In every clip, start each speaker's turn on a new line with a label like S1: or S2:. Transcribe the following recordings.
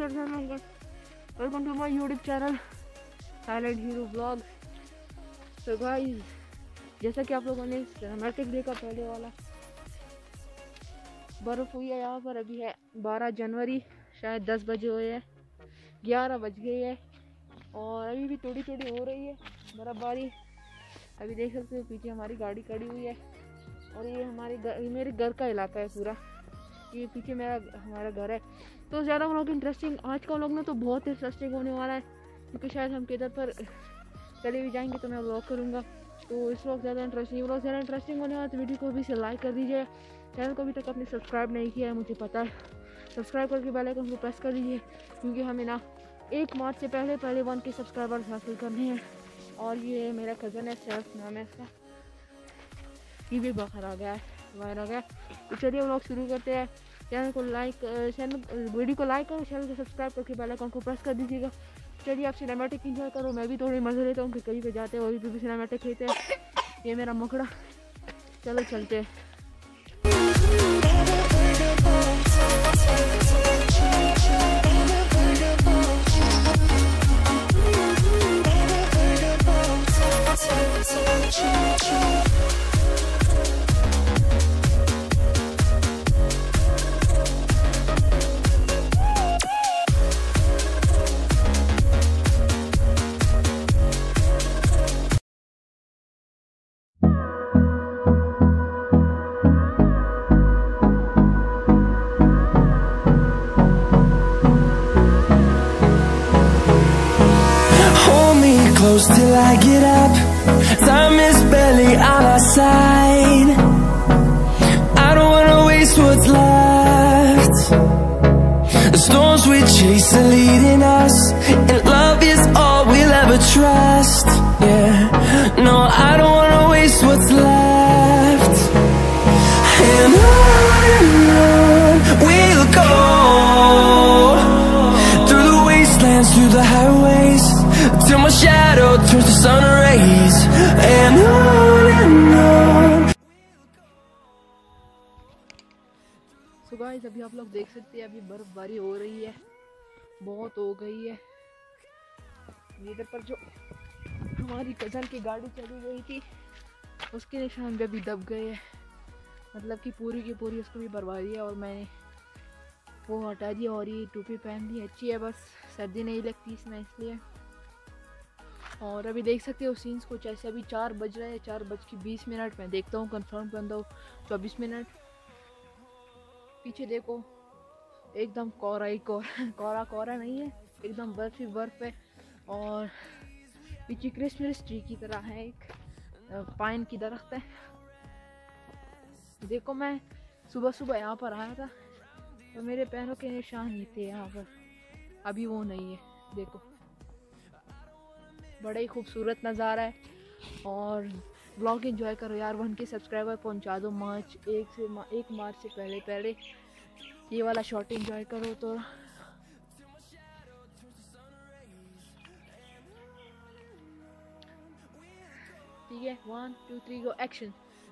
S1: Welcome to my YouTube channel silent hero blog. तो guys, जैसा कि आप लोगों ने सिनेमैटिक देखा पहले वाला, बर्फ़ हुई है यहाँ पर। अभी है 12 जनवरी, शायद 10 बजे हुए हैं, 11 बज गए है और अभी भी थोड़ी थोड़ी हो रही है बर्फ़बारी। अभी देख सकते हो पीछे हमारी गाड़ी खड़ी हुई है और ये मेरे घर का इलाका है पूरा। ये पीछे हमारा घर है। तो ज़्यादा व्लॉग इंटरेस्टिंग आज का व्लॉग ना तो बहुत इंटरेस्टिंग होने वाला है, क्योंकि शायद हम किधर पर चले भी जाएंगे तो मैं व्लॉग करूँगा। तो इस व्लॉग ज़्यादा इंटरेस्टिंग होने वाला है। तो वीडियो को भी से लाइक कर दीजिए। चैनल को अभी तक आपने सब्सक्राइब नहीं किया है, मुझे पता है। सब्सक्राइब करके बेल आइकन को प्रेस कर दीजिए, क्योंकि हमें ना 1 मार्च से पहले 1 के सब्सक्राइबर्स हासिल करने हैं। और ये मेरा कज़न है, सैफ नाम है इसका, ये भी बाहर आ गया है, बाहर आ गया। तो चलिए व्लॉग शुरू करते हैं। वीडियो को लाइक करो, चैनल को सब्सक्राइब करके बेल आइकन को प्रेस कर दीजिएगा। चलिए आप सिनेमैटिक एंजॉय करो, मैं भी थोड़ी मज़े लेता हूँ कि कहीं पे जाते हैं वहीं पे भी सिनेमैटिक खेलते हैं। ये मेरा मकड़ा, चलो चलते हैं।
S2: Close till I get up. Time is barely on our side. I don't wanna waste what's left. The storms we chase are leading us, and love is all we'll ever trust. Yeah, no, I don't wanna waste what's left. And on we'll go, through the wastelands, through the highways, till my shadow turns to sun rays. And on.
S1: So guys, अभी आप लोग देख सकते हैं अभी बर्फबारी हो रही है, बहुत हो गई है। इधर पर जो हमारी कज़न की गाड़ी चली गई थी उसके निशान भी अभी दब गए हैं, मतलब कि पूरी की पूरी उसको भी बर्बादी है। और मैंने वो हटा दिया और ये टोपी पहन ली, अच्छी है, बस सर्दी नहीं लगती इसमें इसलिए। और अभी देख सकते हो सीन्स कुछ ऐसे। अभी 4 बज रहे हैं, 4:20। मैं देखता हूँ कंफर्म बंदा हो 24 मिनट। पीछे देखो एकदम कोहरा ही कोहरा कोहरा नहीं है, एकदम बर्फ ही बर्फ है। और पीछे क्रिसमस ट्री की तरह है, एक पाइन की दरख्त है। देखो मैं सुबह सुबह यहाँ पर आया था तो मेरे पैरों के निशान ही थे यहाँ पर, अभी वो नहीं है। देखो बड़ा ही खूबसूरत नज़ारा है। और ब्लॉग एंजॉय करो यार, 1 के सब्सक्राइबर पहुंचा दो 1 मार्च से पहले ये वाला शॉट एंजॉय करो। तो ठीक है, 1 2 3 गो, एक्शन।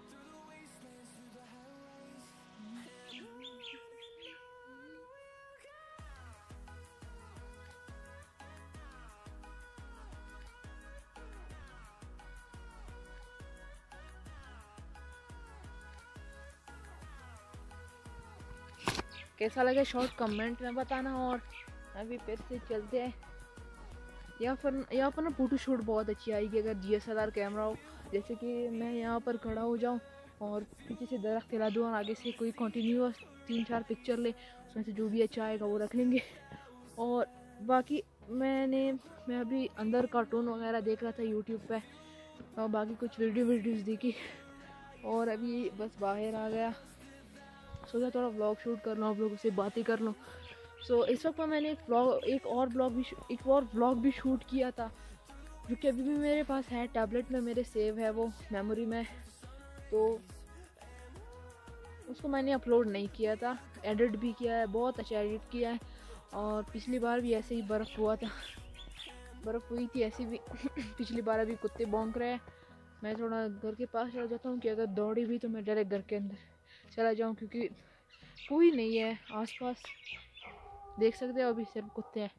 S1: कैसा लगे शॉट कमेंट में बताना। और अभी फिर से चलते हैं। यहाँ पर ना फोटो शूट बहुत अच्छी आएगी अगर DSLR कैमरा हो। जैसे कि मैं यहाँ पर खड़ा हो जाऊँ और पीछे से दरख्त हिला दूँ और आगे से कोई कंटिन्यूअस 3-4 पिक्चर ले, उसमें से जो भी अच्छा आएगा वो रख लेंगे। और बाकी मैं अभी अंदर कार्टून वगैरह देख रहा था यूट्यूब पे, और बाकी कुछ वीडियोज़ देखी और अभी बस बाहर आ गया, सोचा थोड़ा व्लॉग शूट कर लूँ, आप लोगों से बातें कर लूँ। सो इस वक्त मैंने एक और व्लॉग भी शूट किया था, जो कि अभी भी मेरे पास है, टैबलेट में मेरे सेव है वो मेमोरी में। तो उसको मैंने अपलोड नहीं किया था, एडिट भी किया है, बहुत अच्छा एडिट किया है। और पिछली बार भी ऐसे ही बर्फ़ हुई थी ऐसी भी पिछली बार। अभी कुत्ते भौंक रहे हैं, मैं थोड़ा घर के पास चला जाता हूँ कि अगर दौड़ी भी तो मैं डायरेक्ट घर के अंदर चला जाऊँ, क्योंकि कोई नहीं है आसपास। देख सकते हो अभी सिर्फ कुत्ते हैं।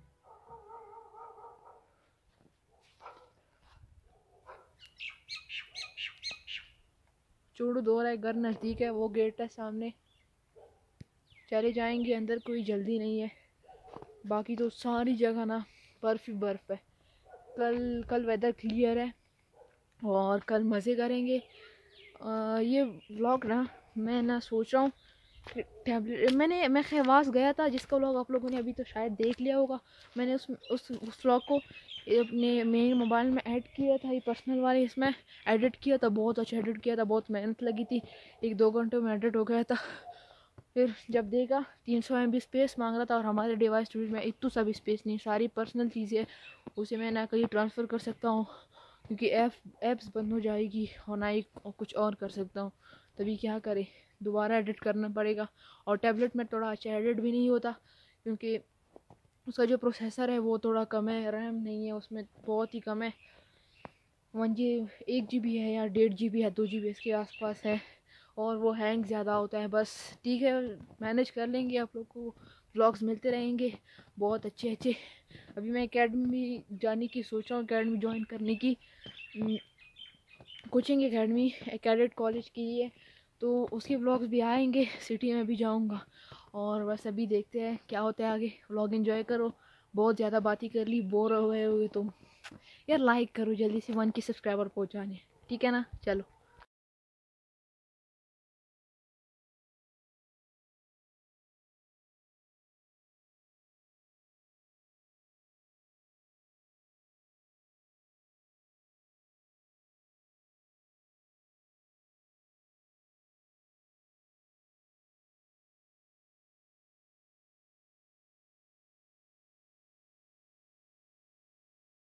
S1: चूड़ू दो रहा है, घर नज़दीक है, वो गेट है सामने, चले जाएंगे अंदर, कोई जल्दी नहीं है। बाकी तो सारी जगह ना बर्फ़ ही बर्फ़ है। कल वेदर क्लियर है और कल मज़े करेंगे। ये व्लॉग ना मैं ना सोच रहा हूँ टैबलेट, मैं खवास गया था जिसका व्लॉग आप लोगों ने अभी तो शायद देख लिया होगा। मैंने उस व्लॉग को अपने मेन मोबाइल में ऐड किया था, ये पर्सनल वाले इसमें एडिट किया था, बहुत अच्छा एडिट किया था, बहुत मेहनत लगी थी, 1-2 घंटों में एडिट हो गया था। फिर जब देखा 300 MB स्पेस मांग रहा था और हमारे डिवाइस स्टोरेज में इतनी सा भी स्पेस नहीं, सारी पर्सनल चीज़ें उसे मैं ना कहीं ट्रांसफ़र कर सकता हूँ क्योंकि ऐप्स बंद हो जाएगी और ना ही कुछ और कर सकता हूँ। तभी क्या करें, दोबारा एडिट करना पड़ेगा। और टैबलेट में थोड़ा अच्छा एडिट भी नहीं होता क्योंकि उसका जो प्रोसेसर है वो थोड़ा कम है, रैम नहीं है उसमें, बहुत ही कम है, 1 GB है या 1.5 GB है, 2 GB इसके आसपास है, और वो हैंग ज़्यादा होता है। बस ठीक है, मैनेज कर लेंगे, आप लोग को व्लॉग्स मिलते रहेंगे बहुत अच्छे अच्छे। अभी मैं एकेडमी जाने की सोच रहा हूँ, एकेडमी ज्वाइन करने की, कोचिंग एकेडमी कैडेट कॉलेज की है, तो उसके व्लॉग्स भी आएंगे, सिटी में भी जाऊंगा। और बस अभी देखते हैं क्या होता है आगे। व्लॉग एंजॉय करो, बहुत ज़्यादा बातें कर ली, बोर हुए तुम यार, लाइक करो जल्दी से, 1K सब्सक्राइबर पहुंचाने, ठीक है ना। चलो।